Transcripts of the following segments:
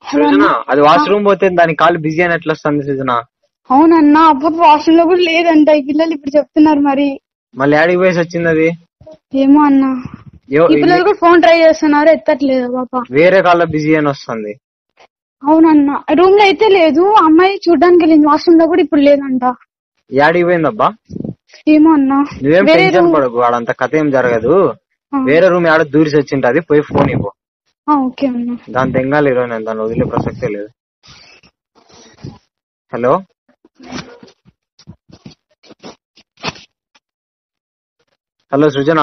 సృజన అది వాష్రూమ్ పోతే దాని కాల్ బిజీ అని ఎట్లా వస్తుంది సృజన? అవునన్నా అప్పుడు వాష్రూమ్ లో కూడా లేదంట ఈ పిల్లలు ఇప్పుడు చెప్తున్నారు. మరి మళ్ళీ యాడికి పోయేసి వచ్చింది అది? ఏమో అన్నా ఈ పిల్లలు కూడా ఫోన్ ట్రై చేస్తున్నారు ఎత్తట్లేదు పాప. వేరే కాల్లో బిజీ అని వస్తుంది. అవునన్నా రూమ్ లో అయితే లేదు, అమ్మాయి చూడ్డానికి వెళ్ళింది, వాష్రూమ్ లో కూడా ఇప్పుడు లేదంట. యాడికి పోయిందబ్బా? ఏమో అన్నా. నువ్వేం టెన్షన్ పడకు, వాడంత కథ ఏం జరగదు. వేరే రూమ్ ఆడ దూరిసి వచ్చింటది, పోయి ఫోన్ ఇవ్వు. ఓకే అన్నా. దాని తెంగాలి ఈరోజు నేను దాన్ని వదిలే ప్రసక్తే లేదు. హలో హలో సృజన,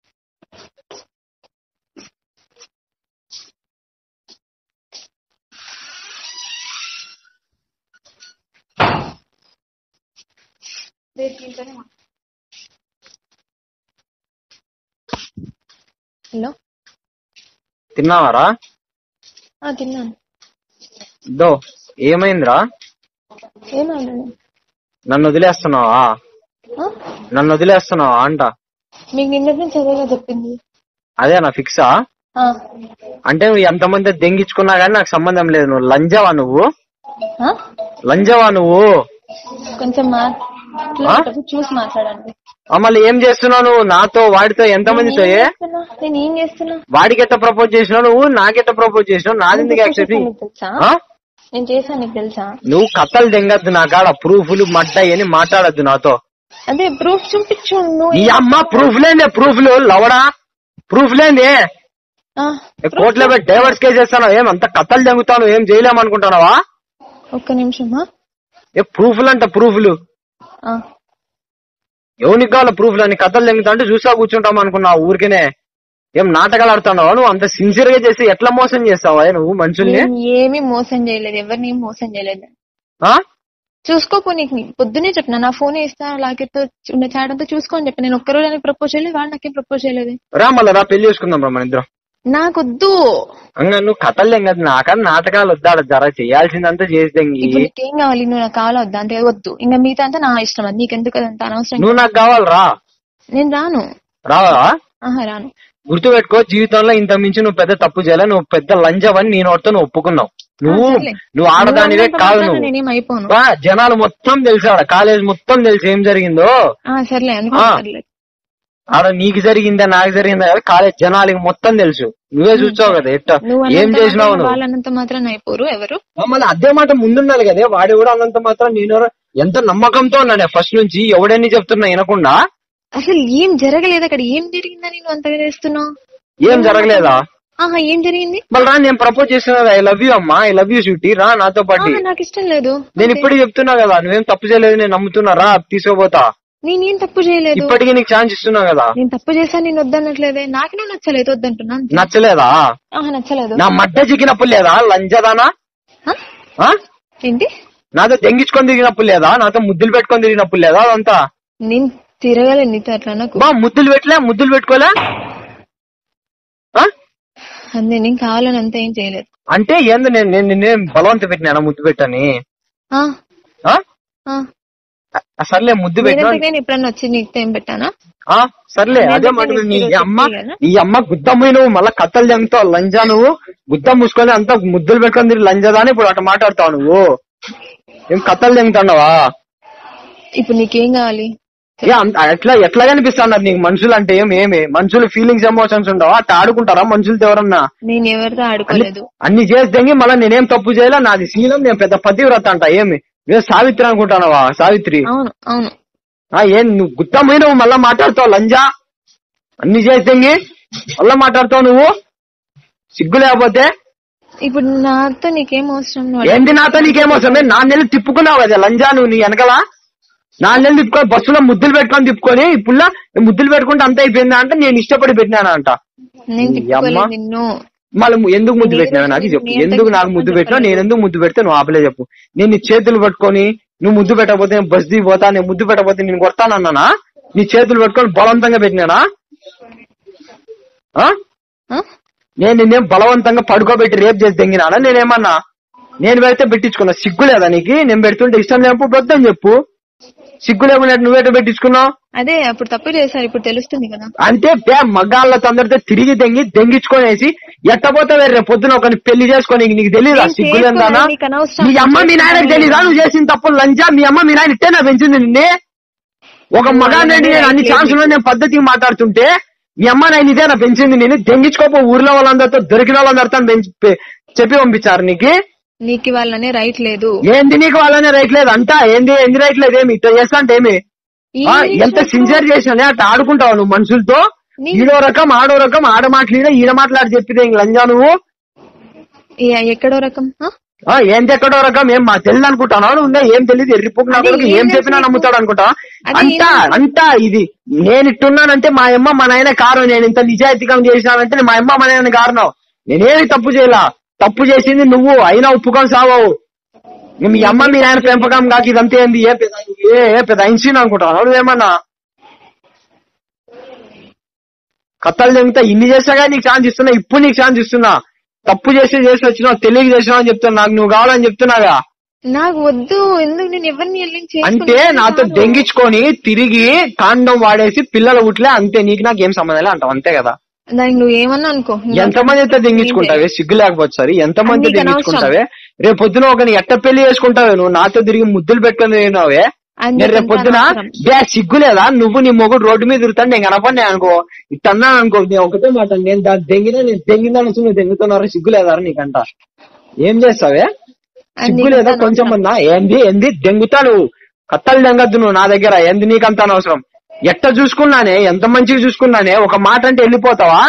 హలో తిన్నావారా? తిన్నాను. దో ఏమైందిరా? ఏమైంది? నన్ను వదిలేస్తున్నావా? నన్ను వదిలేస్తున్నావా అంట. మీకు నిన్నటి నుంచి అదేగా చెప్పింది. అదేనా ఫిక్సా? అంటే నువ్వు ఎంతమంది దెంగించుకున్నా గానీ నాకు సంబంధం లేదు. నువ్వు లంజవా? నువ్వు లంజవా? నువ్వు కొంచెం చూసి మాట్లాడండి. మళ్ళీ ఏం చేస్తున్నావు నువ్వు? నాతో వాడితో ఎంతమందితో? నేను ఏం చేస్తున్నా? వాడికి ఎట్లా ప్రపోజ్ చేసినావు నువ్వు? నాకెట్లా ప్రపోజ్ చేసినావు? నాది ఎందుకు యాక్సెప్ట్? నేను చేశాను, నీకు తెలుసా? నువ్వు కథలు దెంగద్దు, నా కాడ ప్రూఫ్లు మడ్డాయని మాట్లాడద్దు నాతో. అదే ప్రూఫ్ చూపించు. నీ అమ్మ ప్రూఫ్ లేదే? ప్రూఫ్లు లవడా? ప్రూఫ్ లేదే? కోర్టులో పెట్టి డైవర్స్ కేసు చేస్తాను. ఏమంత కథలు దెంగుతాను? ఏం చేయలేమనుకుంటున్నావా? ఒక్క నిమిషమా. ప్రూఫ్లు అంట ప్రూఫ్లు. ఎవరికి కావాలా ప్రూఫ్లు? అని కథలు దెంగుతా అంటే చూసా కూర్చుంటాం అనుకున్నావు ఊరికేనే. ఏం నాటకాలు ఆడుతున్నావా నువ్వు? అంత సిన్సియర్ గా చేసి ఎట్లా మోసం చేస్తావా నువ్వు మనుషుల్ని? ఏమీ మోసం చేయలేదు, ఎవరిని మోసం చేయలేదు. చూసుకోపో, నీకు పొద్దునే చెప్పిన నా ఫోన్ ఇస్తా లాకెట్ ఉన్న చాట్ అంతా చూసుకోని చెప్పి. నేను ఒక్కరోజు అని ప్రపోజ్ చేయలేదు, వాడు నాకేం ప్రపోజ్ చేయలేదు. రా మళ్ళా రా, పెళ్లి చేసుకుందాం రా మన ఇద్దరం. నాకొద్దు. నువ్వు కథలు దెంగదు, నాకన్నా నాటకాలు వద్దా? జర చేయాల్సిందంతా చేసి దెంగి. నీకేం కావాలి? నువ్వు నాకు కావాలా వద్దా అంటే వద్దు. ఇంకా మిగతా అంతా నా ఇష్టం, అది నీకెందుకు అదంతా అనవసరం. నువ్వు నాకు కావాలరా? నేను రాను. రావా? రాను. గుర్తు పెట్టుకో, జీవితంలో ఇంత మించి నువ్వు పెద్ద తప్పు చేయలే. నువ్వు పెద్ద లంజవని నేను వాడితో నువ్వు ఒప్పుకున్నావు. నువ్వు ఆడదానివే కాదు. నువ్వు జనాలు మొత్తం తెలుసు, ఆడ కాలేజ్ మొత్తం తెలుసు ఏం జరిగిందో. సర్లే ఆడ నీకు జరిగిందా నాకు జరిగిందా కదా, కాలేజ్ జనాలకి మొత్తం తెలుసు. నువ్వే చూసావు కదా ఎట్ట ఏం చేసినావు. వాళ్ళంత మాత్రం అయిపోరు ఎవరు. మళ్ళీ అదే మాట ముందుండాలి కదా. వాడు కూడా అన్నంత మాత్రం నేను ఎంత నమ్మకంతో ఉన్నాను ఫస్ట్ నుంచి. ఎవడని చెప్తున్నా వినకుండా. అసలు ఏం జరగలేదు అక్కడ. ఏం జరిగిందని నువ్వు అంతగా చేస్తున్నావు? ఏం జరగలేదా? ఏం జరిగింది? మళ్ళీ రా, నేను ప్రపోజ్ చేస్తున్నా. ఐ లవ్ యూ అమ్మా, ఐ లవ్ యూ స్వీటీ, రా నాతో పాటు. నాకు ఇష్టం లేదు. నేను ఇప్పటికీ చెప్తున్నా కదా, నువ్వేం తప్పు చేయలేదు, నేను నమ్ముతున్నా, రా తీసుకోపోతా. నేనేం తప్పు చేయలేదు. ఇప్పటికీ నీకు ఛాన్స్ ఇస్తున్నా కదా. నేను తప్పు చేశాను, నేను వద్దనట్లేదే. నాకు నువ్వు నచ్చలేదు, వద్దంటున్నా. నచ్చలేదా? నచ్చలేదు. నా మడ్డ చిక్కినప్పుడు లేదా లంజదానా? ఏంటి? నాతో దెంగించుకొని తిరిగినప్పుడు లేదా? నాతో ముద్దులు పెట్టుకొని తిరిగినప్పుడు లేదా? అదంతా నేను తిరగలేదు నీతో అట్లా. నాకు ముద్దులు పెట్టలే, ముద్దులు పెట్టుకోలే. నేను కావాలని అంతా ఏం చేయలేదు. అంటే ఏంది? నేను బలవంత పెట్టినా ముద్దు పెట్టని? సర్లే ముద్దు పెట్టినా. నేను ఎప్పుడన్నా వచ్చి నీకు ఏం పెట్టానా? సర్లే అదే మాట. నీ అమ్మ గుద్దమ్మ, నువ్వు మళ్ళా కథలు జంగుతావు లంజా. నువ్వు గుద్దం మూసుకొని అంతా ముద్దులు పెట్టుకొని తిరిగి లంజదా అని ఇప్పుడు అట్లా మాట్లాడతావు నువ్వు. ఏం కథలు జంగుతున్నావా? ఇప్పుడు నీకేం కావాలి? ఎట్లా కనిపిస్తున్నారు నీకు మనుషులు అంటే? ఏమి మనుషులు ఫీలింగ్స్ ఎమోషన్స్ ఉండవా? అట్లా ఆడుకుంటారా మనుషులతో ఎవరన్నా? నేను ఎవరితో ఆడుకోలేదు. అన్ని చేసి మళ్ళీ నేనేం తప్పు చేయలే, నాది శీలం, నేను పెద్ద పతివ్రత అంట. ఏమి నేను సావిత్రి అనుకుంటానవా? సావిత్రి అవును. ఏం నువ్వు గుత్తమై నువ్వు మళ్ళా మాట్లాడతావు లంజా? అన్ని చేసి మళ్ళా మాట్లాడతావు నువ్వు, సిగ్గు లేకపోతే? ఇప్పుడు నాతో నీకేం అవసరం? ఏంటి నాతో నీకేం అవసరం? నా నెల్లి తిప్పుకున్నావు కదా లంజా నువ్వు. నీ వెనకలా నా నెల్లి తిప్పుకొని బస్సులో ముద్దులు పెట్టుకొని తిప్పుకొని ఇప్పుడు ముద్దులు పెట్టుకుంటే అంత అయిపోయిందా అంటే నేను ఇష్టపడి పెట్టినానా అంట. మళ్ళీ ఎందుకు ముద్దు పెట్టినావు నాకు చెప్పు. ఎందుకు నాకు ముద్దు పెట్టినావు? నేను ఎందుకు ముద్దు పెడితే నువ్వు ఆపలే చెప్పు. నేను నీ చేతులు పట్టుకొని నువ్వు ముద్దు పెట్టకపోతే నేను బస్ దిగిపోతా, నేను ముద్దు పెట్టకపోతే నేను కొడతానన్నానా? నీ చేతులు పట్టుకొని బలవంతంగా పెట్టినానా? నేను నిన్నేం బలవంతంగా పడుకోబెట్టి రేపు చేసి తెంగినానా? నేనేమన్నా నేను పెడితే పెట్టించుకున్నా? సిగ్గు లేదా నీకు? నేను పెడుతుంటే ఇష్టం లేకపోతే వద్దని చెప్పు. సిగ్గు లేకుండా నువ్వేట పెట్టించుకున్నావు? అదే అప్పుడు తప్పు చేశారు, ఇప్పుడు తెలుస్తుంది కదా. అంటే మగాళ్ళతో అందరితో తిరిగి దెంగించుకొనేసి ఎట్టపోతావే రేపు పొద్దున ఒకరిని పెళ్లి చేసుకొని నీకు తెలియదా సిగ్గులేందానా? మీ అమ్మ మీ నాయనకు తెలీదా నువ్వు చేసిన తప్పులు లంచా? మీ అమ్మ మీ నాయన ఇట్టేనా పెంచింది నిన్నే? ఒక మగాన్ని నేను అన్ని ఛాన్సులు నేను పద్ధతిగా మాట్లాడుతుంటే మీ అమ్మ నాయన ఇదేనా పెంచింది? నేను దెంగించుకోపో ఊర్లో వాళ్ళందరితో దొరికిన వాళ్ళందరితో చెప్పి పంపించారు నీకు వాళ్ళనే రైట్ లేదు. ఏంది నీకు వాళ్ళనే రైట్ లేదు అంట? ఏంది రైట్ లేదు? ఏమి ఇట్లా చేస్తా అంటే ఏమి? ఎంత సిన్సియర్ చేసినా అట్లా ఆడుకుంటావు నువ్వు మనుషులతో. ఈడో రకం ఆడో రకం, ఆడ మాట్లాడినా ఈడ మాట్లాడి చెప్పితే ఇంక లంజా నువ్వు. ఎక్కడో రకం ఏంటి ఎక్కడో రకం? ఏం మా తెలియదు అనుకుంటాను నువ్వు? ఏం తెలియదు ఎర్రిపోకు నాకు ఏం చెప్పినా నమ్ముతాడు అనుకుంటా అంట. ఇది నేను ఇట్టున్నానంటే మా అమ్మ మా నాయన కారణం. నేను ఇంత నిజాయితీగా చేసినానంటే మా అమ్మ మా నాయన కారణం. నేనేమి తప్పు చేయలా. తప్పు చేసింది నువ్వు, అయినా ఒప్పుకొని సావవు. మీ అమ్మ మీ నాయన పెంపకం కాక ఇదంతా ఏంది? ఏ పెద్ద ఐన్స్టీన్ అనుకుంటాను నువ్వేమన్నా? కథలు చెబుతా ఇన్ని చేసాగా నీకు ఛాన్స్ ఇస్తున్నా. ఇప్పుడు నీకు ఛాన్స్ ఇస్తున్నా. తప్పు చేసి వచ్చినావు, తెలియక చేసినావు అని చెప్తున్నా. నాకు నువ్వు కావాలని చెప్తున్నాగా. నాకు వద్దు. ఎందుకు నేను ఎవరిని అంటే నాతో దెంగించుకొని తిరిగి కాండం వాడేసి పిల్లల ఉట్లే అంతే. నీకు నాకు ఏం సంబంధం అంటావు అంతే కదా? దానికి నువ్వు ఏమన్నా అనుకో. ఎంతమంది అయితే దెంగించుకుంటావే? సిగ్గు లేకపోతే సరే ఎంతమంది దెంగించుకుంటావే? రేపు పొద్దున ఒకరిని ఎట్ట పెళ్లి చేసుకుంటావే? నువ్వు నాతో తిరిగి ముద్దులు పెట్టుకుని తిరిగినావే. నేను రేపు పొద్దున సిగ్గు లేదా? నువ్వు నీ మొగుడు రోడ్డు మీద తిరుగుతాను నేను కనపడి అనుకో ఇట్టన్నా అనుకో. నేను ఒకటే మాట, నేను దెంగిందని నువ్వు దెంగుతున్నారు. సిగ్గు లేదా నీకంట? ఏం చేస్తావే? సిగ్గు లేదా కొంచెం అన్నా? ఏంది దెంగుతా నువ్వు? కత్తలు దెంగద్దు నువ్వు నా దగ్గర. ఏంది నీకంత అనవసరం? ఎట్ట చూసుకున్నానే, ఎంత మంచిగా చూసుకున్నానే. ఒక మాట అంటే వెళ్ళిపోతావా?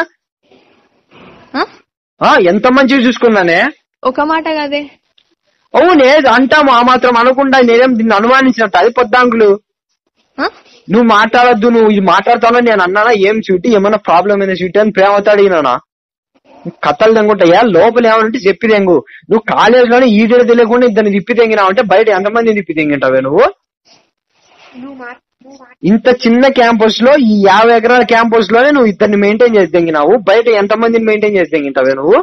ఎంత మంచిగా చూసుకున్నానే. ఒక మాట కాదే. అవునే అంటాము. ఆ మాత్రం అనకుండా నేనేం దీన్ని అనుమానించినట్టు అది పొద్దాంకులు. నువ్వు మాట్లాడద్దు, నువ్వు ఇది మాట్లాడతావు నేను అన్నానా? ఏం చూటి ఏమన్నా ప్రాబ్లం అయినా చూటి అని ప్రేమతో అడిగినా? కథలు తెంగుంటాయా? లోపల ఏమనంటే చెప్పి తెంగు. నువ్వు కాలేజీలోనే ఈడేడు తెలియకుండా ఇద్దరిని తిప్పి తెంగినావు అంటే బయట ఎంతమంది తిప్పి తెంగింటావే నువ్వు? ఇంత చిన్న క్యాంపస్ లో, ఈ 50 ఎకరాల క్యాంపస్ లోనే నువ్వు ఇద్దరిని మెయింటైన్ చేసి తెంగినావు. బయట ఎంతమందిని మెయింటైన్ చేసి తెంగింటావే నువ్వు?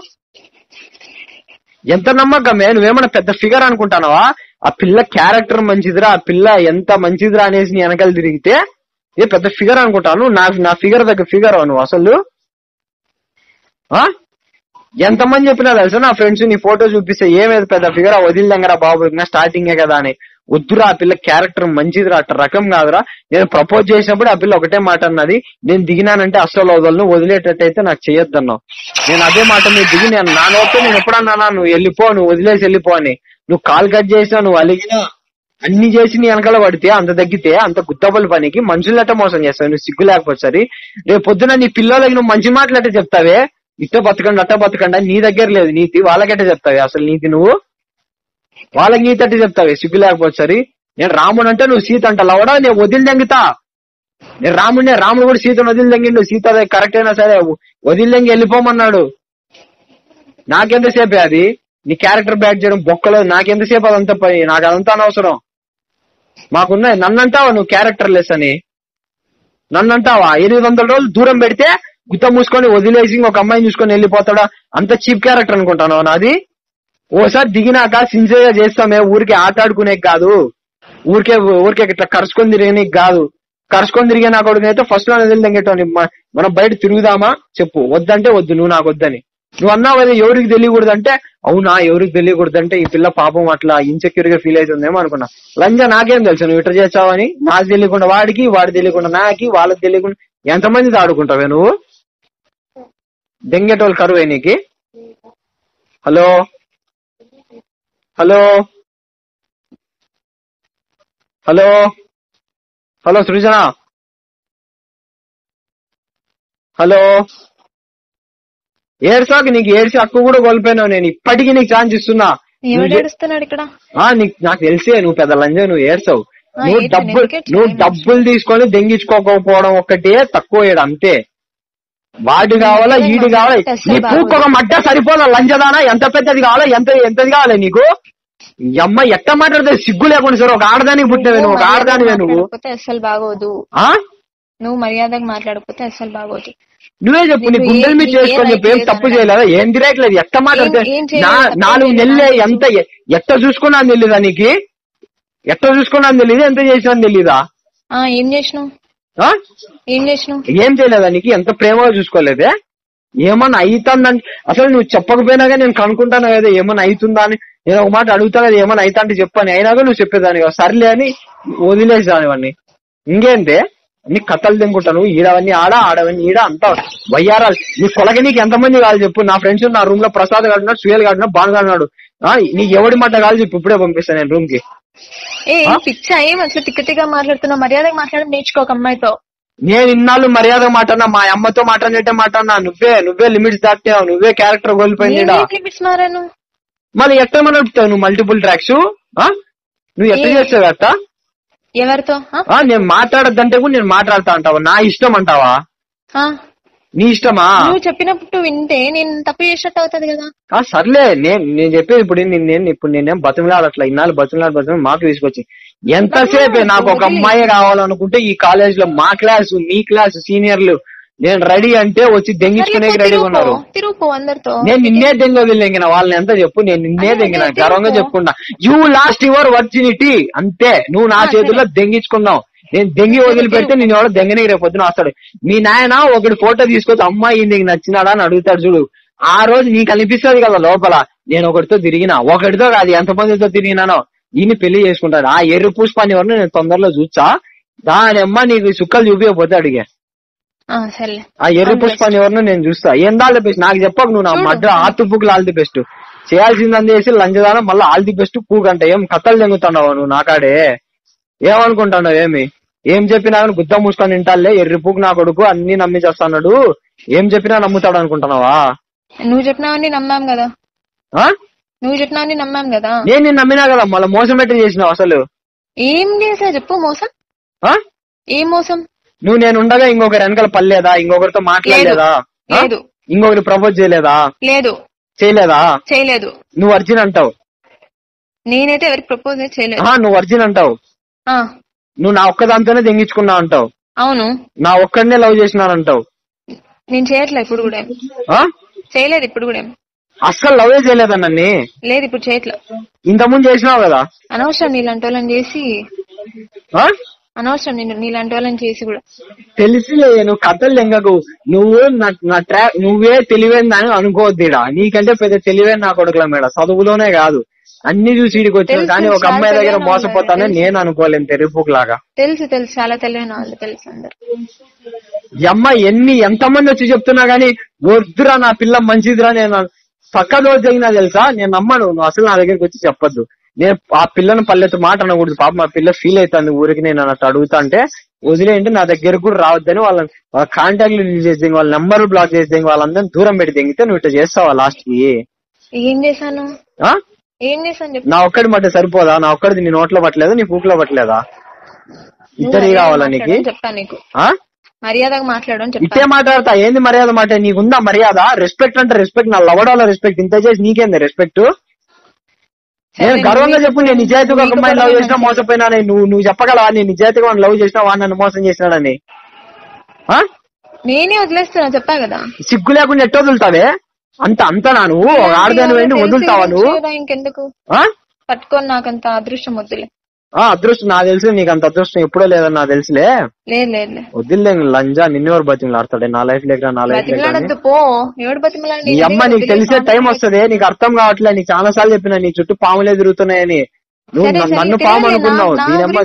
ఎంత నమ్మకమే? నువ్వేమన్నా పెద్ద ఫిగర్ అనుకుంటానవా? ఆ పిల్ల క్యారెక్టర్ మంచిదిరా, ఆ పిల్ల ఎంత మంచిదిరా అనేసి నీ వెనకాల తిరిగితే ఏ పెద్ద ఫిగర్ అనుకుంటాను? నా ఫిగర్ దగ్గర ఫిగర్ నువ్వు అసలు. ఎంతమంది చెప్పినా తెలుసా నా ఫ్రెండ్స్, నీ ఫోటో చూపిస్తే ఏమేది పెద్ద ఫిగర్ వదిలిదంగరా బాబు, ఇంకా స్టార్టింగే కదా అని. వద్దురా, ఆ పిల్ల క్యారెక్టర్ మంచిదిరా, అట్ట రకం కాదురా. నేను ప్రపోజ్ చేసినప్పుడు ఆ పిల్ల ఒకటే మాట అన్నది, నేను దిగినానంటే అస్సలు వదలను, వదిలేటట్టయితే నాకు చెయ్యొద్దన్నావు. నేను అదే మాట మీద దిగి నేను నా నోటితో నేను ఎప్పుడన్నా నువ్వు వెళ్ళిపో, నువ్వు వదిలేసి వెళ్ళిపో అని. నువ్వు కాల్ కట్ చేసినా, నువ్వు అలిగినా, అన్ని చేసి నీ వెనకాల పడితే, అంత తగ్గితే, అంత గుత్తబల్ పనికి మనుషులట్ట మోసం చేస్తావు. నువ్వు సిగ్గు లేకపోతే సరి. రేపు పొద్దున నీ పిల్లలకి నువ్వు మంచి మాటలట్టే చెప్తావే, ఇట్ట బతకండి అట్ట బతకండి అని. నీ దగ్గర లేదు నీతి, వాళ్ళకట్టే చెప్తావే అసలు నీతి. నువ్వు వాళ్ళకి నీతి అట్టే చెప్తావే సిగ్గు లేకపోతే సరి. నేను రాముడు అంటే నువ్వు సీత అంట లవడా, నేను వదిలి దెంగుతా. నేను రాముడు కూడా సీతను వదిలి దెంగిండు. సీత కరెక్ట్ అయినా సరే వదిలి దెంగి వెళ్ళిపోమన్నాడు. నాకెంతసేపే అది నీ క్యారెక్టర్ బ్యాక్ చేయడం బొక్కలో? నాకెంతసేపు అదంతా పని? నాకు అదంతా అనవసరం. మాకున్నాయి. నన్నంటావా నువ్వు క్యారెక్టర్ లెస్ అని? నన్నంటావా? 800 రోజులు దూరం పెడితే గుత్త మూసుకొని వదిలేసి ఒక అమ్మాయిని చూసుకొని వెళ్ళిపోతాడా? అంత చీప్ క్యారెక్టర్ అనుకుంటాను నాది. ఓసారి దిగినాక సిన్సియర్ గా చేస్తామే, ఊరికే ఆట ఆడుకునే కాదు, ఊరికే ఇట్లా కరుచుకొని తిరిగేకి కాదు. కరుచుకొని తిరిగే నా కొడుకు అయితే ఫస్ట్ లో వదిలిదంగేటోని. మనం బయట తిరుగుదామా చెప్పు? వద్దంటే వద్దు, నువ్వు నాకు వద్దని. నువ్వు అన్నావు కదా ఎవరికి తెలియకూడదు అంటే, అవునా ఎవరికి తెలియకూడదు అంటే ఈ పిల్ల పాపం అట్లా ఇన్సెక్యూర్ గా ఫీల్ అవుతుందేమో అనుకున్నా. లంజా నాకేం తెలుసు నువ్వు ఇట్లా చేస్తావని? నాకు తెలియకుండా వాడికి, వాడు తెలియకుండా నాకి, వాళ్ళకి తెలియకుండా ఎంతమంది ఆడుకుంటావే నువ్వు? దెంగేటోళ్ళు కరువే నీకి? Hello hello hello hello Srujana, hello. ఏడ్సాకు, నీకు ఏడ్చి హక్కు కూడా కోల్పోయినావు. నేను ఇప్పటికీ నీకు ఛాన్స్ ఇస్తున్నా. నాకు తెలిసే నువ్వు పెద్ద లంజా, నువ్వు ఏడ్సావు. నువ్వు డబ్బులు తీసుకొని దెంగించుకోకపోవడం ఒక్కటే తక్కువ ఏడు అంతే. వాడి కావాలా ఈడు కావాలా? నీ పూకు ఒక మడ్డ సరిపోదా లంజదానా? ఎంత పెద్దది కావాలా? ఎంతది కావాలి నీకు? అమ్మ ఎట్ట మాట్లాడితే సిగ్గు లేకుండా సార్. ఒక ఆడదానికి పుట్టినవే నువ్వు, ఒక ఆడదానివే నువ్వు. అసలు బాగోదు. నువ్వు మర్యాదగా మాట్లాడకపోతే అసలు బాగోదు. నువ్వే చెప్పు, నీ గుండెల మీద చేసుకొని చెప్పి ఏం తప్పు చేయలేదా? ఏం తిరగట్లేదు. ఎట్ట మాట్లాడితే 4 నెలలే ఎంత ఎట్ట చూసుకున్నా తెలీదా నీకు? ఎట్ట చూసుకున్నా తెలీదా? ఎంత చేసినా తెలీదా? ఏం చేసినావు? ఏం చేసినావు? ఏం చేయలేదా నీకు? ఎంత ప్రేమగా చూసుకోలేదే? ఏమన్నా అవుతుందంటే అసలు నువ్వు చెప్పకపోయినా కానీ నేను కనుక్కుంటాను కదా ఏమన్నా అవుతుందా అని. నేను ఒక మాట అడుగుతాను కదా ఏమన్నా అవుతా అంటే చెప్పని, అయినాగా నువ్వు చెప్పేదాన్ని కదా సర్లే అని వదిలేసేదానివన్నీ. ఇంకేంటే నీ కథలు తినుకుంటాను, ఈడవన్నీ ఆడవన్నీ ఈడ అంతా వయ్యారాలు. నీ కొలకి నీకు ఎంతమంది కాదు చెప్పు. నా ఫ్రెండ్స్ నా రూమ్ లో ప్రసాద్ గాడున్నాడు, సుయేల్ గాడున్నాడు, బాను గాడున్నాడు. నీకు ఎవడి మాట కాదు చెప్పు, ఇప్పుడే పంపిస్తాను నేను రూమ్ కి. పిచ్చా ఏం అసలు తిక్కతిగా మాట్లాడుతున్నావు? మర్యాదగా మాట్లాడడం నేర్చుకో ఒక అమ్మాయితో. నేను ఇన్నాళ్ళు మర్యాద మాట్లాడినా, మా అమ్మతో మాట్లాడినట్టే మాట్లాడినా. నువ్వే లిమిట్స్ దాటావు, నువ్వే క్యారెక్టర్ కోల్పోయింది. లిమిట్స్ మారాను మళ్ళీ ఎట్టమని నడుపుతావు నువ్వు మల్టిపుల్ ట్రాక్స్? నువ్వు ఎట్లా చేస్తావు అట్ట? ఎవరితో? నేను మాట్లాడద్దంటే కూడా నేను మాట్లాడతా అంటావా? నా ఇష్టం అంటావా? నీ ఇష్టమా? నువ్వు చెప్పినప్పుడు వింటే నేను తప్పు చేసినట్టు అవుతుంది కదా. సర్లే, నేను చెప్పేది ఇప్పుడు నేనేం బతిమలాడట్లా. ఇన్నాళ్ళు బతిమలాడు మాకు తీసుకొచ్చి ఎంతసేపే నాకు ఒక అమ్మాయి కావాలనుకుంటే ఈ కాలేజ్ లో మా క్లాసు మీ క్లాసు సీనియర్లు నేను రెడీ అంటే వచ్చి దెంగించుకునే రెడీగా ఉన్నారు. నేను నిన్నే దెంగదిల్లిన వాళ్ళని ఎంత చెప్పు, నేను నిన్నే దెంగిన గర్వంగా చెప్పుకున్నా. యూ లాస్ట్ యువర్ వర్జినిటీ అంతే. నువ్వు నా చేతుల్లో దెంగించుకున్నావు. నేను దెంగి వదిలిపెడితే నేను ఎవడో దెంగనికి రేపు పొద్దున వస్తాడు. మీ నాయన ఒకటి ఫోటో తీసుకొచ్చి అమ్మాయి నీకు నచ్చినాడా అని అడుగుతాడు చూడు. ఆ రోజు నీకు అనిపిస్తుంది కదా లోపల నేను ఒకటితో తిరిగినా, ఒకటితో కాదు ఎంతమందితో తిరిగినానో. ఈయన పెళ్లి చేసుకుంటాడు. ఆ ఎర్రి పుష్పాన్ని ఎవరిని నేను తొందరలో చూసా. దాని అమ్మ నీకు సుక్కలు చూపించకపోతే అడిగా. ఆ ఎర్రి పుష్పాన్ని ఎవరినో నేను చూస్తా. ఏం ఆల్ ది బెస్ట్ నాకు చెప్పకు నువ్వు. నా మధ్య ఆతుపుకులు ఆల్ ది బెస్ట్ చేయాల్సిందని చేసి లంచదానం మళ్ళీ ఆల్ ది బెస్ట్ పూకంట. ఏం కథలు తెంగుతున్నావు నువ్వు నాకాడే? ఏమనుకుంటున్నావు? ఏం చెప్పినా కానీ గుద్ద మూసుకొని తింటాలే. ఎర్రి పూకు నా కొడుకు అన్ని నమ్మి చేస్తాడు. ఏం చెప్పినా నమ్ముతాడు అనుకుంటున్నావా? నువ్వు చెప్పినావని నమ్మాం కదా. నువ్వు చెప్పినావని నమ్మాం కదా. నేను నిన్ను నమ్మినా కదా, మళ్ళీ మోసం ఎట్లా చేసినావు? అసలు ఏం చేసా చెప్పు? మోసం ఏం మోసం? నువ్వు నేను ఉండగా ఇంకొకరి వెనకాల పర్లేదా? ఇంకొకరితో మాట్లాడలేదా? లేదు. ఇంకొకరి ప్రపోజ్ చేయలేదా? లేదు. చేయలేదా? చేయలేదు. నువ్వు వర్జిన్ అంటావు. నేనైతే ఎవరికి ప్రపోజ్ చేయలేదు. నువ్వు వర్జిన్ అంటావు. నువ్వు నా ఒక్కదాంతోనే దెంగించుకున్నా అంటావు. అవును. నా ఒక్కడనే లవ్ చేసినానంటావు. నేను చేయట్లే ఇప్పుడు కూడా. చేయలేదు ఇప్పుడు కూడా. అస్సలు లవ్ చేయలేదన్నీ. లేదు ఇప్పుడు చేయట్లే. ఇంతకుముందు చేసినావు కదా. అనవసరం నీలాంటి వాళ్ళని చేసి. అనవసరం నీలాంటి వాళ్ళని చేసి కూడా. తెలిసిలే నువ్వు కథలు లెంగకు. నువ్వు నువ్వే తెలివైందని అనుకోవద్దుడా. నీకంటే పెద్ద తెలివైన నా కొడుకుల మేడ. చదువులోనే కాదు అన్ని చూసి ఇడికి వచ్చాను. కానీ ఒక అమ్మాయి దగ్గర మోసపోతానని నేను అనుకోలేను. తెరిపుకు లాగా తెలుసు చాలా తెలివైన వాళ్ళు తెలుసు అందరు. ఈ అమ్మాయి ఎంతమంది వచ్చి చెప్తున్నా గానీ వద్దురా నా పిల్ల మంచిదిరా నేను పక్క రోజు జరిగినా తెలుసా నేను నమ్మను. నువ్వు అసలు నా దగ్గరికి వచ్చి చెప్పొద్దు. నేను ఆ పిల్లను పల్లెత్తు మాట అనకూడదు. పాప మా పిల్ల ఫీల్ అవుతుంది ఊరికి నేను అన్నట్టు అడుగుతా అంటే వదిలేంటి. నా దగ్గరకు కూడా రావద్దని వాళ్ళ కాంటాక్ట్లు రిలీజ్ చేసి వాళ్ళ నెంబర్ బ్లాక్ చేసి వాళ్ళందరినీ దూరం పెట్టి దిగితే నువ్వు ఇట్లా చేస్తావా లాస్ట్ కి? ఏం చేశాను? నా ఒక్కడి మాట సరిపోదా? నా ఒక్కడిది నీ నోట్లో పట్టలేదా? నీ పూకులో పట్టలేదా? ఇద్దరి కావాలా నీకు? మర్యాదగా మాట్లాడడం ఇట్టే మాట్లాడతా. ఏంది మర్యాద మాట? నీకుందా మర్యాద? రెస్పెక్ట్ అంటే రెస్పెక్ట్. నా లవడాల రెస్పెక్ట్. ఇంత చేసి నీకేంది రెస్పెక్ట్? నేను గర్వంగా చెప్పు నేను నిజాయితీగా ఒక అమ్మాయిని లవ్ చేసినా మోసపోయినా. నువ్వు చెప్పగలవా నేను నిజాయితీగా వాడిని లవ్ చేసినా వాడు నన్ను మోసం చేసినాడని? నేనే వదిలేస్తున్నా చెప్పా కదా. సిగ్గు లేకుండా ఎట్ట వదులుతావే? అంతనా నువ్వు ఆడదాని వెళ్ళి వదులుతావా నువ్వు? ఇంకెందుకు పట్టుకొని నాకంత అదృష్టం వద్దులే. అదృష్టం నాకు తెలుసు. నీకు అంత అదృష్టం ఎప్పుడో లేదని నాకు తెలుసులే. వద్దులే లంజా. నిన్నెవరు బతిమలాడతాడే? నా లైఫ్ లేక నా లైఫ్ నీ అమ్మ నీకు తెలిసే టైం వస్తుంది. నీకు అర్థం కావట్లే. నీకు చాలా సార్లు చెప్పినా నీ చుట్టూ పాములే తిరుగుతున్నాయని. నువ్వు నన్ను పాము అనుకున్నావు. దీని అమ్మ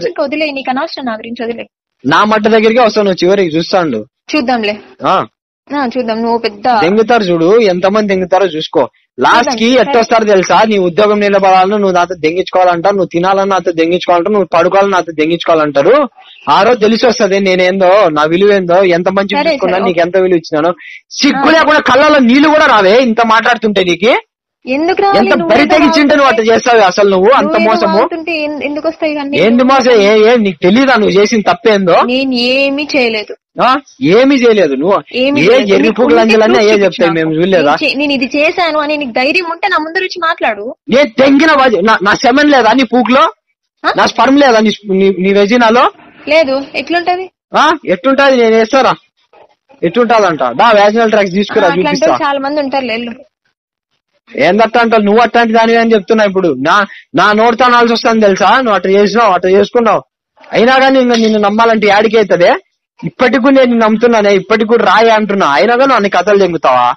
నా మట్ట దగ్గరికి వస్తావు నువ్వు. చివరికి చూస్తాండు. చూద్దాంలే చూద్దాం. నువ్వు పెద్ద దెంగుతారు చూడు. ఎంతమంది దెంగుతారో చూసుకో. లాస్ట్ కి ఎట్టొస్తారు తెలుసా? నీ ఉద్యోగం నిలబడాలను నువ్వు నాతో దెంగించుకోవాలంటారు. నువ్వు తినాలని నాతో దెంగించుకోవాలంటారు. నువ్వు పడుకోవాలని నాతో దెంగించుకోవాలంటారు. ఆ రోజు తెలిసి వస్తుంది నేనేందో నా విలువ ఏందో. ఎంత మంచి చూసుకున్నా నీకు ఎంత విలువ ఇచ్చినాను. సిగ్గు లేకుండా కళ్ళలో నీళ్లు కూడా రావే ఇంత మాట్లాడుతుంటే. నీకు ఎంత బరి తెగించింటే నువ్వు అట్లా చేస్తావు అసలు? నువ్వు అంత మోసము ఎందుకు వస్తాయి? ఏంది మోసం? నీకు తెలీదా నువ్వు చేసిన తప్పేందో? నేను ఏమీ చేయలేదు. ఏమీ చేయలేదు. నువ్వు ఏ ఎర్రి పూకులు అంజలన్నీ అయ్యే చెప్తాయి. మేము చూడలేదా? నేను ఇది చేశాను అని నీకు ధైర్యం ఉంటే నా ముందు వచ్చి మాట్లాడు. నేను తెంగిన నా సెమెన్ లేదా నీ పూకులో? నా స్పర్మ్ లేదా నీ వెజినాలో? లేదు. ఎట్లుంటది? ఎట్లుంటది? నేను వేస్తారా ఎట్లుంటదంట. దా వ్యాజినల్ ట్రాక్స్ తీసుకురా చూపిస్తా. చాలా మంది ఉంటారు లేళ్ళు. ఏందట్ట అంటావు? నువ్వు అట్లాంటి దానివి అని చెప్తున్నా. ఇప్పుడు నా నోటితో అనాల్సి వస్తుంది తెలుసా? నువ్వు అట్లా చేసినావు, అట్లా చేసుకున్నావు. అయినా కానీ ఇంకా నిన్ను నమ్మాలంటే యాడికి అవుతుంది? ఇప్పటికి కూడా నేను నమ్ముతున్నానే, ఇప్పటికి కూడా రాయి అంటున్నా, అయినా కానీ అన్ని కథలు చెంగుతావా?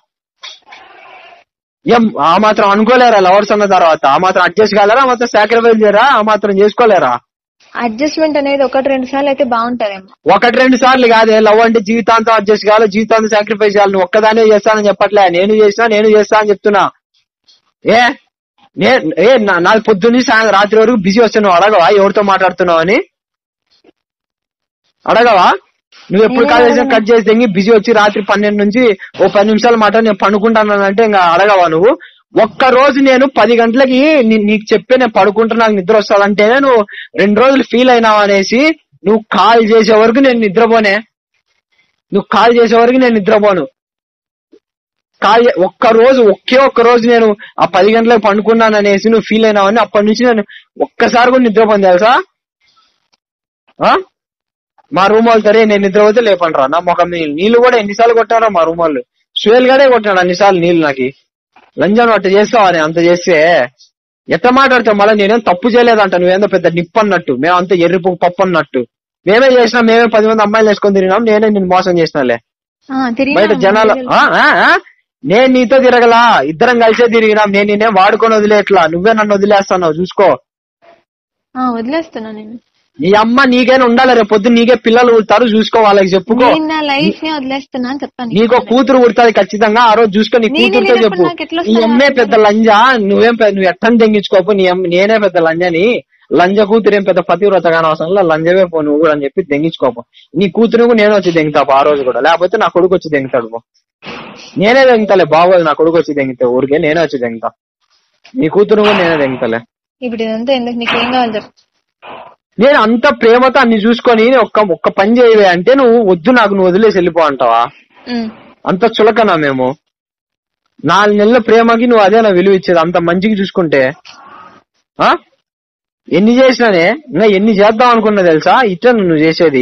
ఏం ఆ మాత్రం అనుకోలేరా లవర్స్ అన్న తర్వాత? ఆ మాత్రం అడ్జస్ట్ కాలేరా? ఆ మాత్రం సాక్రిఫైస్ చేయరా? ఆ మాత్రం చేసుకోలేరా? అడ్జస్ట్మెంట్ అనేది 1-2 సార్లు అయితే బాగుంటదేమో. 1-2 సార్లు కాదే, లవ్ అంటే జీవితాంతం అడ్జస్ట్ కావాలి, జీవితాంతం సాక్రిఫైస్ చేయాలి. నువ్వు ఒక్కదానే చేస్తానని చెప్పట్లే, నేను చేస్తా అని చెప్తున్నా. నాకు పొద్దున్నీ రాత్రి వరకు బిజీ వస్తే నువ్వు అడగవా ఎవరితో మాట్లాడుతున్నావు అని? అడగవా? నువ్వు ఎప్పుడు కాల్ చేసినా కట్ చేసి బిజీ వచ్చి రాత్రి 12 నుంచి ఓ 10 నిమిషాలు మాట నేను పండుకుంటానంటే ఇంకా అడగవా నువ్వు? ఒక్క రోజు నేను 10 గంటలకి నీకు చెప్పే నేను పడుకుంటా నాకు నిద్ర వస్తాదంటేనే నువ్వు 2 రోజులు ఫీల్ అయినావు అనేసి నువ్వు కాల్ చేసే వరకు నేను నిద్రపోనే. నువ్వు కాల్ చేసే వరకు నేను నిద్రపోను. ఒకే ఒక్క రోజు నేను ఆ 10 గంటలకు పండుకున్నాను అనేసి నువ్వు ఫీల్ అయినావని అప్పటి నుంచి నేను ఒక్కసారి కూడా నిద్రపోను తెలుసా? మా రూమ్ వాళ్ళు సరే నేను నిద్రపోతే లేపండి రా నా ముఖం నీళ్ళు కూడా ఎన్నిసార్లు కొట్టారా మా రూమ్ వాళ్ళు? సుయల్ గానే కొట్టాడు అన్నిసార్లు నీళ్ళు. నాకు లంజాను అట్ట చేస్తావా? నేను అంత చేస్తే ఎట్ట మాట్లాడతావు? మళ్ళీ నేనేం తప్పు చేయలేదంట, నువ్వేందో పెద్ద నిప్పు అన్నట్టు, మేమంతా ఎర్రిపు పప్పు అన్నట్టు. మేమే 10 మంది అమ్మాయిలు వేసుకొని తిరిగినాం, నేనే నిన్ను మోసం చేసినాలే బయట జనాలు. నేను నీతో తిరగలా, ఇద్దరం కలిసే తిరిగినాం. నేను నేనే వాడుకొని వదిలేట్లా, నువ్వే నన్ను వదిలేస్తున్నావు చూసుకో. వదిలేస్తున్నా నేను. నీ అమ్మ నీకైనా ఉండాలి, రేపు పొద్దున్న నీకే పిల్లలు పుడతారు చూసుకో, వాళ్ళకి చెప్పుకో. నీకో కూతురు పుడతాది ఖచ్చితంగా, ఆ రోజు చూసుకో. నీ కూతురుతో చెప్పు నీ అమ్మే పెద్ద లంజా, నువ్వు ఎట్టని తెంగించుకోపు, నేనే పెద్ద లంజని. లంజ కూతురు ఏం పెద్ద పతివ్రత కాని అవసరం లంజవే పో నువ్వు కూడా అని చెప్పి దెంగించుకోపో. నీ కూతురు నేను వచ్చి దెంగుతాపు ఆ రోజు కూడా, లేకపోతే నా కొడుకు వచ్చి దెంగుతాడు పో. నేనే దెంగుతాలే బాగోదు, నా కొడుకు వచ్చి దెంగితే ఊరికే నేనే వచ్చి దెంగుతా. నీ కూతురు కూడా నేనే దెంగుతాలే. ఇప్పుడు ఇదంతా ఎందుకు, నీకేం కావాలి చెప్పు? నేను అంత ప్రేమతో అన్ని చూసుకొని ఒక్క పని చేయవే అంటే నువ్వు వద్దు, నాకు నువ్వు వదిలేసి వెళ్ళిపో అంటావా? అంత చులకనా మేము? 4 నెలల ప్రేమకి నువ్వు అదే నా విలువ ఇచ్చేది? అంత మంచిగా చూసుకుంటే ఎన్ని చేసినానే, ఇంకా ఎన్ని చేద్దాం అనుకున్నా తెలుసా? ఇట్లా నువ్వు చేసేది.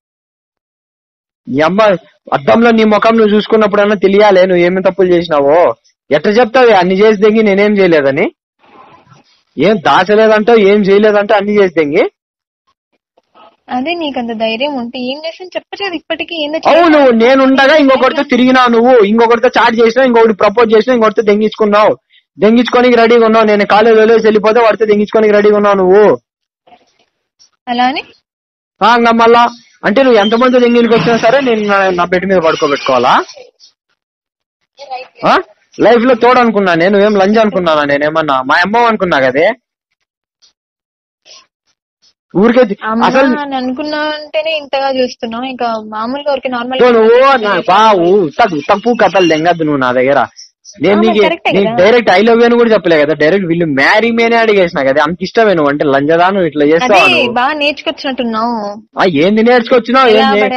ఈ అమ్మ అద్దంలో నీ ముఖం నువ్వు చూసుకున్నప్పుడన్నా తెలియాలే నువ్వు ఏమి తప్పులు చేసినావో. ఎట్లా చెప్తావే అన్ని చేసి దెంగి నేనేం చేయలేదని? ఏం దాచలేదంటావు, ఏం చేయలేదంటే అన్ని చేసి దెంగి. అదే నీకంత ధైర్యం ఉంటే ఏం చేసాను చెప్పలేదు ఇప్పటికీ. అవును, నేనుండగా ఇంకొకరితో తిరిగినావు నువ్వు, ఇంకొకరితో చాట్ చేసినావు, ఇంకొకటి ప్రపోజ్ చేసినావు, ఇంకొకరితో దెంగించుకున్నావు, దెంగించుకోనికి రెడీగా ఉన్నావు. నేను కాలేజ్ వదిలేసి వెళ్ళిపోతే వాడితో దెంగించుకోనికి రెడీగా ఉన్నావు నువ్వు. అలా అని మళ్ళా అంటే నువ్వు ఎంతమంది దెంగిలికి వచ్చినా సరే నేను నా బెడ్ మీద పడుకోబెట్టుకోవాలా? లైఫ్ లో తోడు అనుకున్నా నేను, ఏం లంజ్ అనుకున్నానా? నేనేమన్నా మా అమ్మ అనుకున్నా కదే ఊరికే అసలు అనుకున్నా అంటేనే ఇంతగా చూస్తున్నావు. ఇంకా మామూలుగా ఊరికి నార్మల్ నువ్వు తప్పు కథలు దెంగద్దు నువ్వు నా దగ్గర. నేను నీకు డైరెక్ట్ ఐ లవ్ యూ అని కూడా చెప్పలే కదా, డైరెక్ట్ వీళ్ళు మ్యారీ మేనే అడిగేసిన కదా. అంత ఇష్టమే నువ్వు అంటే లంజదా నువ్వు ఇట్లా చేస్తావు? బాగా నేర్చుకొచ్చినట్టున్నావు. ఏంది నేర్చుకొచ్చినావు?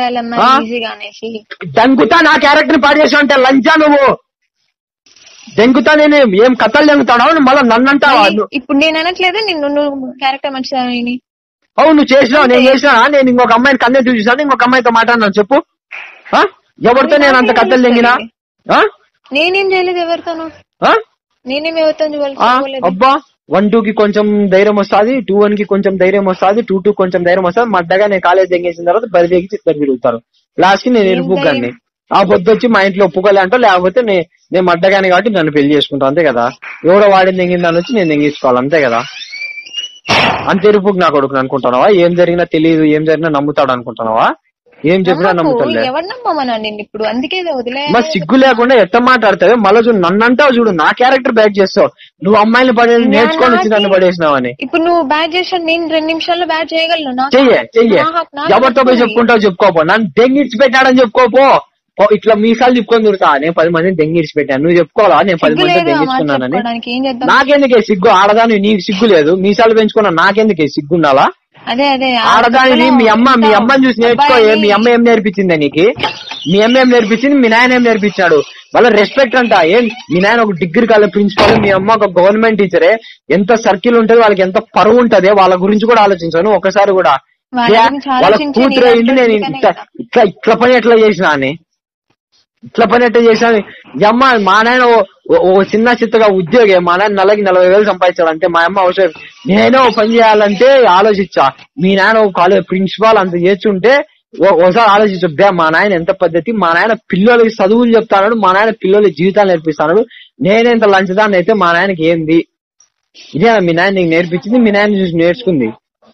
దెంగుతా నా క్యారెక్టర్ పాడు చేసావు అంటే లంజా నువ్వు. దెంగుతా నేను ఏం కథలు దెంగుతావు మళ్ళీ నన్ను అంటావా? ఇప్పుడు నేను అనట్లేదు నువ్వు క్యారెక్టర్ మంచిదని. అవును నువ్వు చేసినావు, నేను చేసినా. నేను ఇంకొక అమ్మాయిని కన్నే చూసాను, ఇంకొక అమ్మాయితో మాట్లాడినాను చెప్పు. ఎవరితో నేను అంత కథలు దెంగినా? నేనేం చేయలేదు ఎవరితోనూ. నేనేం ఎవరితో? అబ్బా 1-2 కి కొంచెం ధైర్యం వస్తుంది, 2-1 కి కొంచెం ధైర్యం వస్తుంది, 2-2 కొంచెం ధైర్యం వస్తుంది. మడ్డగా నేను కాలేజ్ దెంగేసిన తర్వాత బరిదేకి చిత్తరు తిరుగుతారు. లాస్ట్ కి నేను ఇరుపుగాన్ని ఆ పొద్దు వచ్చి మా ఇంట్లో ఒప్పుకోలే అంటా, లేకపోతే నేను మడ్డగాని కాబట్టి నన్ను పెళ్లి చేసుకుంటాను అంతే కదా. ఎవడో వాడిని దెంగిన దాని వచ్చి నేను దెంగించుకోవాలి అంతే కదా. అంత ఇరుపుకు నా కొడుకు అనుకుంటున్నావా? ఏం జరిగినా తెలియదు, ఏం జరిగినా నమ్ముతాడు అనుకుంటున్నావా? ఏం చెప్పినా నమ్ముతాలే. ఇప్పుడు అందుకే మా సిగ్గు లేకుండా ఎట్ట మాట్లాడతావే? మళ్ళీ చూడు నన్ను అంటావు, చూడు నా క్యారెక్టర్ బ్యాక్ చేస్తావు. నువ్వు అమ్మాయిని పడేది నేర్చుకొని వచ్చి నన్ను పడేసినావని. ఇప్పుడు నువ్వు బ్యాక్ చేసావు, నేను 2 నిమిషాల్లో బ్యాక్ చేయగలను. చెయ్యే ఎవరితో పోయి చెప్పుకుంటావు చెప్పుకోపో. నన్ను దెంగిడ్చి పెట్టాడని చెప్పుకోపో. ఇట్లా మీసాలు చెప్పుకొని తిరుగుతా, నేను 10 మందిని దెంగిడ్చి పెట్టాను, నువ్వు చెప్పుకోవాలా నేను 10 మందిని దెంగించుకున్నానని? నాకెందుకే సిగ్గు? ఆడదాని నీకు సిగ్గు లేదు, మీసాలు పెంచుకున్నా నాకెందుకే సిగ్గు ఉండాలా? ఆడదాని మీ అమ్మని చూసి నేర్చుకో. మీ అమ్మ ఏం నేర్పించిందే నీకు? మీ అమ్మ ఏం నేర్పించింది? మీ నాయన ఏం నేర్పించాడు? వాళ్ళ రెస్పెక్ట్ అంట. ఏం మీ నాయన ఒక డిగ్రీ కాలేజ్ ప్రిన్సిపాల్, మీ అమ్మ ఒక గవర్నమెంట్ టీచరే. ఎంత సర్కిల్ ఉంటది వాళ్ళకి, ఎంత పరువు ఉంటది, వాళ్ళ గురించి కూడా ఆలోచించాను ఒకసారి కూడా. వాళ్ళ కూతురు అయింది నేను ఇట్లా పని ఎట్లా చేసినా అని, ఇట్లా పని ఎట్లా చేసినా. అమ్మ మా నాయన ఓ చిన్న చిత్తగా ఉద్యోగి, మా నాయన నెలకి 40,000 సంపాదించాడు అంటే మా అమ్మ అవసరం నేనే ఓ పని చేయాలంటే ఆలోచించా. మీ నాయన ఒక కాలేజ్ ప్రిన్సిపాల్ అంత చేస్తుంటే ఒకసారి ఆలోచించు. మా నాయన ఎంత పద్ధతి, మా నాయన పిల్లలకి చదువులు చెప్తాడు, మా నాయన పిల్లలకి జీవితాలు నేర్పిస్తాడు. నేనేంత లంచదాన్ని అయితే మా నాయనకి ఏంది? ఇదే మీ నాయన నీకు నేర్పించింది, మీ నాయన చూసి నేర్చుకుంది.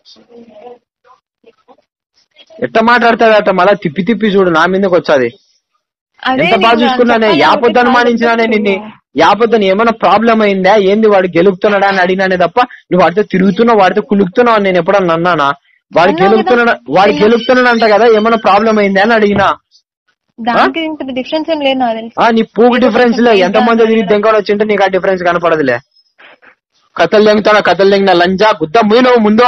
ఎట్ట మాట్లాడతాడట మళ్ళా తిప్పి తిప్పి చూడు నా మీదకి వచ్చాది. ఎంత బాగా చూసుకున్నానే, యాపొద్దు అనుమానించినానే నిన్ను. యాపొద్దని ఏమైనా ప్రాబ్లం అయిందా ఏంది, వాడు గెలుపుతున్నాడా అని అడిగినానే తప్ప నువ్వు వాడితో తిరుగుతున్నావు, వాడితో కులుకుతున్నావు నేను ఎప్పుడన్నా అన్నానా? వాడు గెలుపుతున్నాడు అంట కదా, ఏమైనా ప్రాబ్లం అయిందా అని అడిగినా. నీ పూకు డిఫరెన్స్ లే, ఎంతమంది తిరిగి దెంగలు వచ్చింటే నీకు ఆ డిఫరెన్స్ కనపడదులే. కథలు దెంగిన లంజా గుద్ద మూనవు ముందు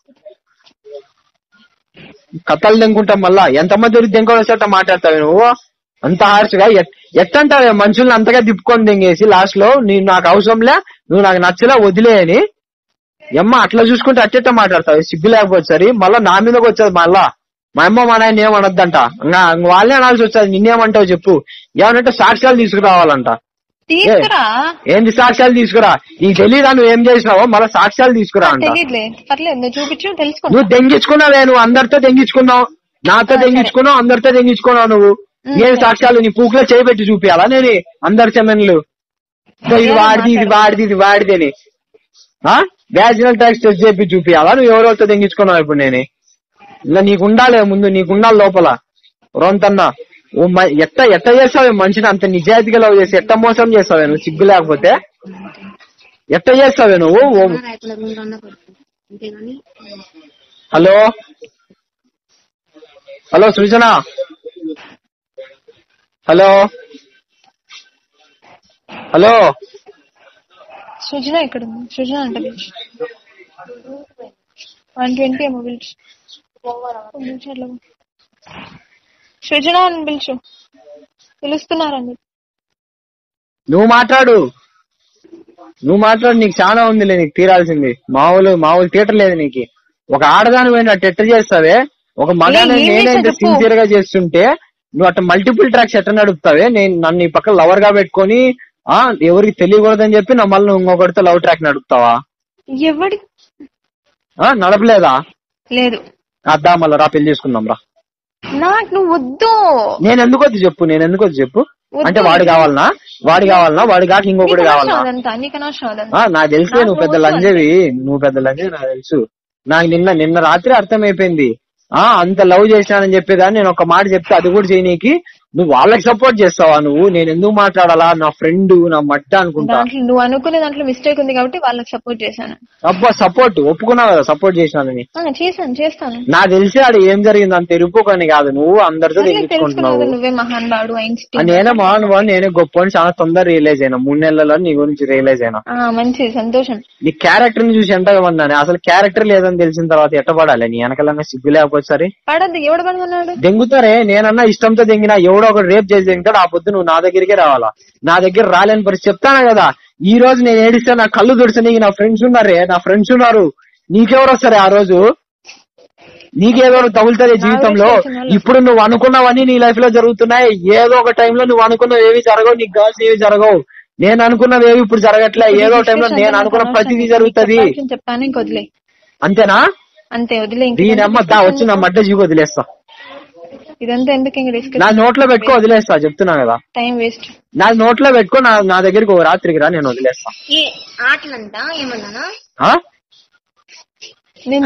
కథలు దెంగుంటాం. మళ్ళా ఎంతమంది తిరిగి దెంగలు వచ్చేట మాట్లాడతావు నువ్వు అంత హార్ష్గా. ఎట్టంటావే మనుషుల్ని అంతగా తిప్పుకొని దెంగేసి లాస్ట్ లో నాకు అవసరంలే, నువ్వు నాకు నచ్చలే వదిలే అని. అమ్మ అట్లా చూసుకుంటే అట్టెట్ట మాట్లాడతావు, సిగ్గు లేకపోతే సరి. మళ్ళా నా మీదకి వచ్చేది మళ్ళా మా అమ్మ మా నాయన ఏమనొద్దంట, వాళ్ళే అనాల్సి వచ్చేది. నిన్నేమంటావు చెప్పు? ఏమనంటే సాక్ష్యాలు తీసుకురావాలంట. ఏంది సాక్ష్యాలు తీసుకురా? నీకు తెలీదా నువ్వు ఏం చేసినావో? మళ్ళీ సాక్ష్యాలు తీసుకురా అంట. నువ్వు దెంగించుకున్నావే, నువ్వు అందరితో దెంగించుకున్నావు, నాతో దెంగించుకున్నావు, అందరితో దెంగించుకున్నావు. నువ్వు నేను సాక్ష్యాలు నీ పూకులో చేయబెట్టి చూపియాలా నేను అందరి చెమెన్లు? ఇది వాడిది అని వ్యాజినల్ ట్యాక్స్ టెస్ట్ చేపి చూపియాలా? నువ్వు ఎవరెవరితో దెంగించుకున్నావు ఇప్పుడు నేను? ఇలా నీకు ఉండాలి ముందు, నీకు ఉండాలి లోపల రొంతన్నా. ఎట్ట చేస్తావే మనిషిని అంత నిజాయితీగా లవ్ చేసి ఎట్ట మోసం చేస్తావే నువ్వు? సిగ్గు లేకపోతే ఎట్ట చేస్తావే నువ్వు? Hello hello Srujana, hello hello Srujana ఇక్కడ ఉంది. సృజన అంటే 120 ఏమో పిలుచు. సృజన అని పిలుచు, పిలుస్తున్నారండి. నువ్వు మాట్లాడు, నీకు చాలా ఉందిలే నీకు తీరాల్సింది. మామూలు థియేటర్ లేదు నీకు. ఒక ఆడదాని పోయిన అట్ట ఎట్ట చేస్తావే? ఒక మగానే నేనే ఇంత సిన్సియర్ గా చేస్తుంటే నువ్వు అట్ట మల్టిపుల్ ట్రాక్స్ ఎట్ట నడుపుతావే? నన్ను ఈ పక్క లవర్ గా పెట్టుకొని ఎవరికి తెలియకూడదని చెప్పి నా మళ్ళీ ఇంకొకటితో లవ్ ట్రాక్ నడుపుతావా? ఎవడి నడపలేదా? లేదు. అద్దా మళ్ళా రా పెళ్లి చేసుకుందాం రా. నాకు నువ్వు వద్దు. నేను ఎందుకు వద్దు చెప్పు? అంటే వాడు కావాలనా? వాడు కాక ఇంకొకటి కావాలనా? నాకు తెలుసులే, నువ్వు పెద్ద లంజవి నాకు తెలుసు. నాకు నిన్న రాత్రి అర్థమైపోయింది. అంత లవ్ చేసినానని చెప్పేదాన్ని నేను ఒక మాట చెప్తే అది కూడా చేయనీకి నువ్వు వాళ్ళకి సపోర్ట్ చేస్తావా? నువ్వు నేను ఎందుకు మాట్లాడాలా? నా ఫ్రెండ్ నా మట్ట అనుకుంటా. నువ్వు అనుకునే దాంట్లో మిస్టేక్ ఉంది కాబట్టి వాళ్ళకి సపోర్ట్ చేశాను. అబ్బా సపోర్ట్ ఒప్పుకున్నావు కదా సపోర్ట్ చేసినానని? చేస్తాను. నాకు తెలిసి ఆడ ఏం జరిగింది అంత ఎరుపుకొని కాదు, నువ్వు అందరితో తెగించుకుంటున్నావు. నువ్వే మహానుభావుడు, నేనే మహానుభావుడు, నేనే గొప్ప అని చాలా తొందరగా రియలైజ్ అయినా. 3 నెలల్లో నీ గురించి రియలైజ్ అయినా. మంచి సంతోషం. నీ క్యారెక్టర్ ని చూసి ఎంత ఏమన్నాను, అసలు క్యారెక్టర్ లేదని తెలిసిన తర్వాత ఎట్ట పడాలి? నీ వెనకాలన్నా సిగ్గు లేకపోతే సరే పడద్దు. ఎవడు పడుతున్నాడు? దెంగుతారే, నేనన్నా ఇష్టంతో దెంగినా ఎవడో ఒకటి రేప్ చేసి దెంగుతాడు. ఆ పొద్దు నువ్వు నా దగ్గరికే రావాలా? నా దగ్గర రాలేని పరిస్థితి చెప్తాను కదా. ఈ రోజు నేను ఏడిస్తే నా కళ్ళు తుడిస్తే నీకు నా ఫ్రెండ్స్ ఉన్నారు. నీకెవరు వస్తారే ఆ రోజు? నీకేదో తగులుతారే జీవితంలో. ఇప్పుడు నువ్వు అనుకున్నావని నీ లైఫ్ లో జరుగుతున్నాయి. ఏదో ఒక టైంలో నువ్వు అనుకున్నవి ఏవి జరగవు, నీకు కావాల్సిన ఏవి జరగవు. నేను అనుకున్నవి ఏవి ఇప్పుడు జరగట్లే. ఏదో టైంలో నేను అనుకున్న ప్రతిదీ జరుగుతుంది. అంతేనా? అంతే, వదిలే. దీనమ్మ వచ్చి నా మడ్డ జీవి వదిలేస్తా. ఇదంతా ఎందుకు? నా నోట్లో పెట్టుకో వదిలేస్తా, చెప్తున్నా కదా. Time waste. నా నోట్లో పెట్టుకో, నా దగ్గరికి ఒక రాత్రికి రా, నేను వదిలేస్తా. నేను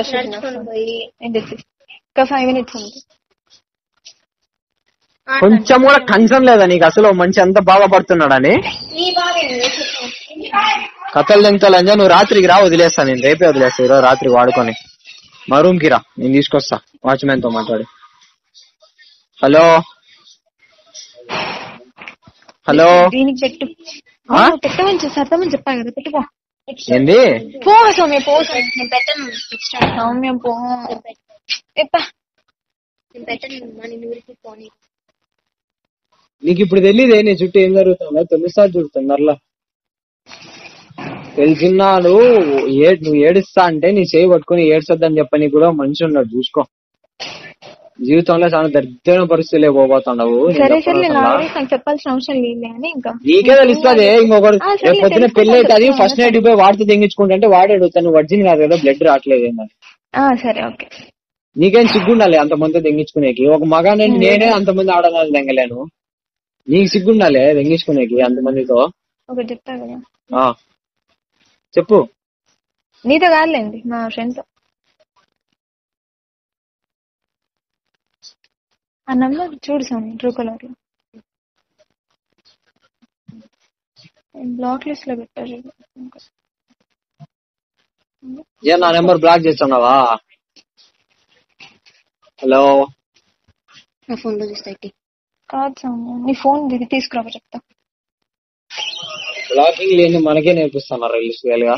ఇంకా 5 minutes ఉంది. కొంచెం కూడా కన్సర్న్ లేదా నీకు అసలు మంచి ఎంత బాధపడుతున్నాడని? కథలు దెంగుతాలని నువ్వు రాత్రికి రా, వదిలేస్తా. నేను రేపే వదిలేస్తా. ఈరోజు రాత్రికి వాడుకొని మా రూమ్ కి రా, నేను తీసుకొస్తా. వాచ్మెన్ తో మాట్లాడి. హలో దీనికి పెట్టు. పెట్టమని సర్దమని చెప్పా కదా, పెట్టుకో. ఏంది? పో సౌమ్య, పో. నేను పెట్టను సౌమ్య, పో. నీకు ఇప్పుడు తెలియదే నీ చుట్టూ ఏం జరుగుతుందో? తెలుస్తా చూడుతుందర్లా తెలిసినాడు. నువ్వు ఏడుస్తా అంటే నీ చేయి పట్టుకుని ఏడ్చొద్దని చెప్పని కూడా మనిషి ఉన్నాడు, చూసుకో. జీవితంలో చాలా దరిద్రమైన పరిస్థితులే పోబోతున్నావు. చెప్పాల్సిన అవసరం లేదు. నీకే తెలుస్తుంది. ఇంకొకటి పొద్దున పెళ్లి అవుతుంది, ఫస్ట్ నైట్ పోయి వాడితో తెంగించుకుంటే వాడాడు తను వర్జిన్ కాదు కదా, బ్లడ్ రావట్లేదు. సరే, ఓకే. నీకేం సిగ్గుండాలి అంతమంది దెంగించుకునేకి? ఒక మగానండి నేనే అంతమంది ఆడవాళ్ళు దెంగలేను, నీకు సిగ్గుండాలి దెంగించుకునేకి అంతమందితో? ఒకటి చెప్తా కదా, చెప్పు. నీతో కాదులేండి, మా ఫ్రెండ్ తో. ఆ నంబర్ చూడు స్వామి ట్రూ కలర్ లో బ్లాక్ లిస్ట్ లో పెట్టారు. ఏ నా నెంబర్ బ్లాక్ చేస్తున్నావా? హలో, నా ఫోన్ లో చూస్తే కాదు స్వామి, నీ ఫోన్ దిగి తీసుకురా చెప్తా. బ్లాకింగ్ లేని మనకే నేర్పిస్తున్నారు గా.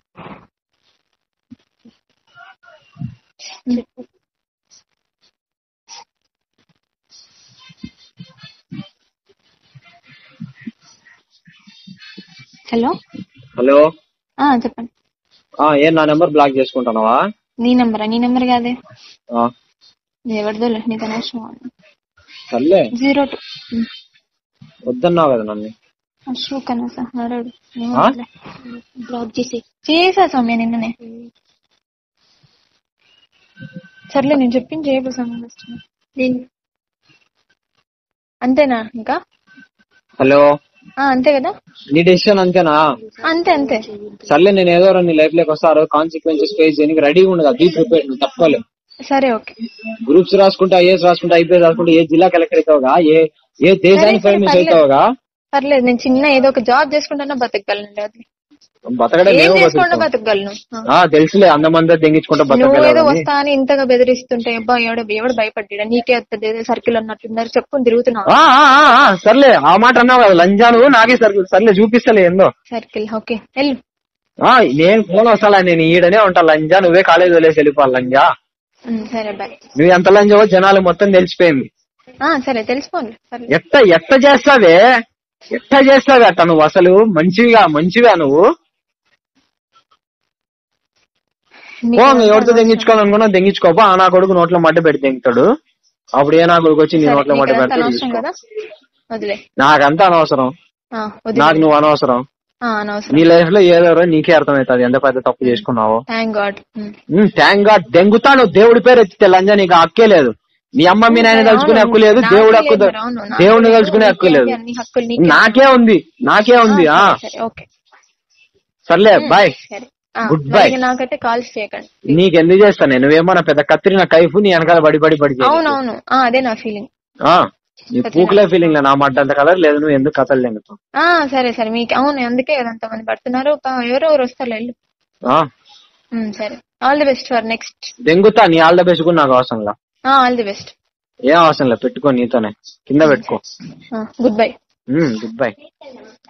హలో హలో, చెప్పండి. ఏ నా నెంబర్ బ్లాక్ చేసుకుంటున్నావా? నీ నెంబరా? నీ నెంబర్ కాదే, ఎవరిదో నీకు అనవసరం. సర్లే 02 వద్దన్నావు కదా నన్ను. అశోక్ అన్న సార్ బ్లాక్ చేసా సౌమ్య నిన్ననే. సర్లే నేను చెప్పింది చేయబో సౌమ్య, అంతేనా ఇంకా? హలో, అంతే కదా? నీ డెసిషన్ అంతేనా? అంతే అంతే. సర్లే, నేను ఏదో నీ లైఫ్ లోకి వస్తారు, కాన్సిక్వెన్సెస్ ఫేస్ చేయడానికి రెడీగా ఉండగా, బీ ప్రిపేర్డ్, నువ్వు తప్పలేదు. సరే ఓకే. గ్రూప్స్ రాసుకుంటా, ఐఏఎస్ రాసుకుంటా, ఐపీఎస్ రాసుకుంటా, ఏ జిల్లా కలెక్టర్ అవుతావుగా, ఏ దేశానికి ప్రైమ్ మినిస్టర్ అవుతావుగా. పర్లేదు, నేను చిన్న ఏదో ఒక జాబ్ చేసుకుంటానా బతకగలను. అది బతకడం బతకగలను. తెలుసులే, అంతమంది తెంగించుకుంటా నువ్వేదో వస్తా అని ఇంతగా బెదిరిస్తుంటే ఎవడు భయపడ్డా? నీకే వస్తుంది సర్కిల్ అన్నట్టుందని చెప్పుకొని తిరుగుతున్నావు. సర్లే, ఆ మాట అన్నావు కదా లంజాను, నాకే సర్కిల్. సర్లే చూపిస్తలే ఏందో సర్కిల్. ఓకే వెళ్ళు. నేను ఫోన్ వస్తా, నేను ఈడనే ఉంటా లంజా, నువ్వే కాలేజ్ వదిలేసి వెళ్ళిపోవాలి లంజా. సరే బాయ్. నువ్వు ఎంత లంజావో జనాలు మొత్తం తెలిసిపోయింది. సరే తెలిసిపోండి. ఎట్ట చేస్తావే అట్ట నువ్వు? అసలు మంచిగా నువ్వు ఎవరితో తెంగించుకోవాలనుకున్నా తెంగించుకోపో. ఆ నా కొడుకు నోట్లో మడ్డ పెట్టి తెంగుతాడు, అప్పుడు ఏ నా కొడుకు వచ్చి నీ నోట్లో మడ్డ పెడతాడు. నాకంతా అనవసరం, నాకు నువ్వు అనవసరం. నీ లైఫ్ లో ఏదో నీకే అర్థమవుతుంది ఎంత పెద్ద తప్పు చేసుకున్నావు. థ్యాంక్ గాడ్ దెంగుతా. నువ్వు దేవుడి పేరు ఎత్తితే లంజా నీకు హక్కే లేదు. మీ అమ్మ మీ నాయన తలుచుకునే హక్కు లేదు, దేవుడిని తలుచుకునే హక్కు లేదు. నాకే ఉంది. సర్లే బాయ్, గుడ్ బై. నాకైతే కాల్స్ చేయకండి. నీకెందుకు చేస్తాను? నువ్వేమన్నా పెద్ద కత్తిరిన కైఫ్, నీ వెనకాల పడి అవునవును, అదే నా ఫీలింగ్. నీ పూకులే ఫీలింగ్ లే, నా మాట అంత కలర్ లేదు. నువ్వు ఎందుకు కథలు తెంగుతావు? సరే సరే, మీకు అవును అందుకే అంతమంది పడుతున్నారు. ఎవరెవరు వస్తారు వెళ్ళు. సరే, all the best for next. దెంగుతా, నీ ఆల్ ద బెస్ట్ కూడా నాకు అవసరం లా. All the best. ఏం అవసరం లేదు, పెట్టుకో నీతోనే, కింద పెట్టుకో. Good bye. Good by.